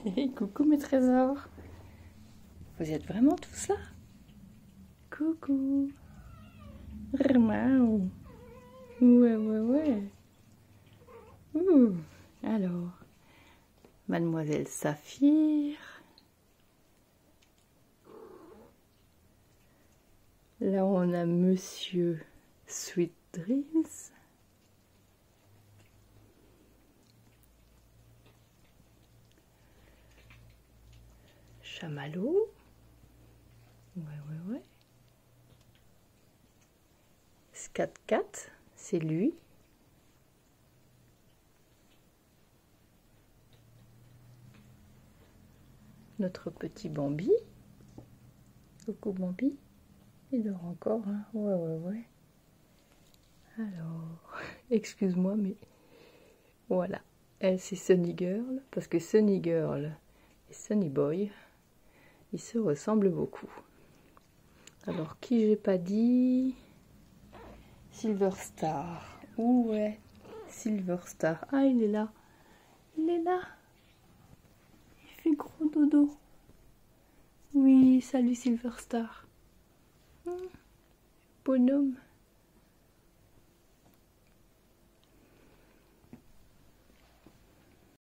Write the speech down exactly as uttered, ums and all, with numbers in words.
Coucou mes trésors. Vous êtes vraiment tous là? Coucou. Miaou. Ouais, ouais, ouais. Ouh. Alors, Mademoiselle Saphir. Là, on a Monsieur Sweet Dreams. Chamallow. Ouais, ouais, ouais. Scat Cat, c'est lui. Notre petit Bambi. Coucou Bambi. Il dort encore, hein. Ouais, ouais, ouais. Alors, excuse-moi, mais voilà. Elle, c'est Sunny Girl, parce que Sunny Girl et Sunny Boy, ils se ressemblent beaucoup. Alors, qui j'ai pas dit? Silver Star. Où est Silver Star? Ah, il est là. Il est là. Il fait gros dodo. Oui, salut Silver Star. Hum, bonhomme.